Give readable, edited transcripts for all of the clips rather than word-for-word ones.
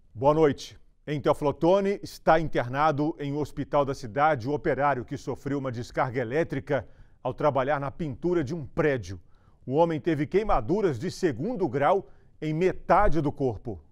Boa noite. Em Teoflotone, está internado em um hospital da cidade o operário que sofreu uma descarga elétrica ao trabalhar na pintura de um prédio. O homem teve queimaduras de 2º grau em metade do corpo.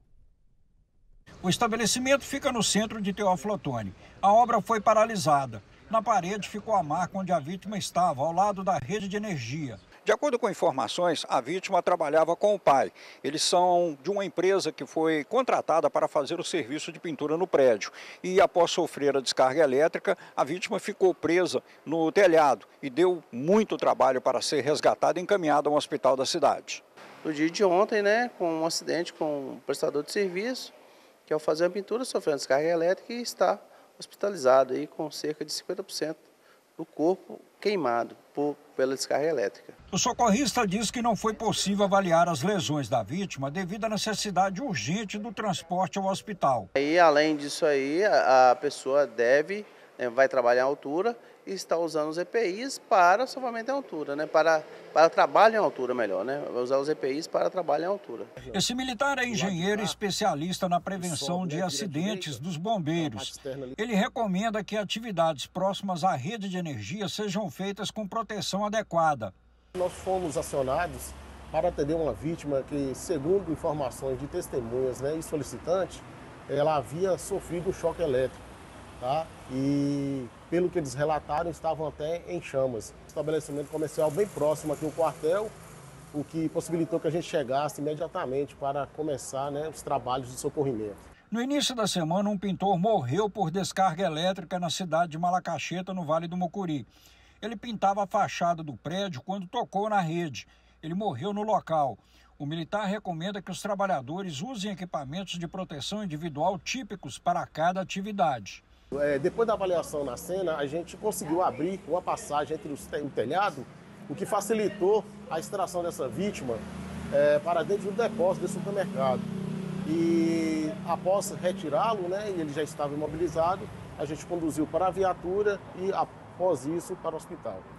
O estabelecimento fica no centro de Teoflotone. A obra foi paralisada. Na parede ficou a marca onde a vítima estava, ao lado da rede de energia. De acordo com informações, a vítima trabalhava com o pai. Eles são de uma empresa que foi contratada para fazer o serviço de pintura no prédio. E após sofrer a descarga elétrica, a vítima ficou presa no telhado e deu muito trabalho para ser resgatada e encaminhada a um hospital da cidade. No dia de ontem, com um acidente com um prestador de serviço, que ao fazer a pintura sofreu uma descarga elétrica e está hospitalizado aí com cerca de 50% do corpo queimado pela descarga elétrica. O socorrista diz que não foi possível avaliar as lesões da vítima devido à necessidade urgente do transporte ao hospital. E além disso aí, a pessoa vai trabalhar em altura e está usando os EPIs para salvamento em altura, para trabalho em altura melhor, Vai usar os EPIs para trabalho em altura. Esse militar é engenheiro especialista na prevenção de acidentes dos bombeiros. Ele recomenda que atividades próximas à rede de energia sejam feitas com proteção adequada. Nós fomos acionados para atender uma vítima que, segundo informações de testemunhas e solicitante, ela havia sofrido um choque elétrico. E, pelo que eles relataram, estavam até em chamas. Estabelecimento comercial bem próximo aqui ao quartel, o que possibilitou que a gente chegasse imediatamente para começar os trabalhos de socorrimento. No início da semana, um pintor morreu por descarga elétrica na cidade de Malacacheta, no Vale do Mucuri. Ele pintava a fachada do prédio quando tocou na rede. Ele morreu no local. O militar recomenda que os trabalhadores usem equipamentos de proteção individual típicos para cada atividade. Depois da avaliação na cena, a gente conseguiu abrir uma passagem entre o telhado, o que facilitou a extração dessa vítima para dentro do depósito do supermercado. E após retirá-lo, e ele já estava imobilizado, a gente conduziu para a viatura e após isso para o hospital.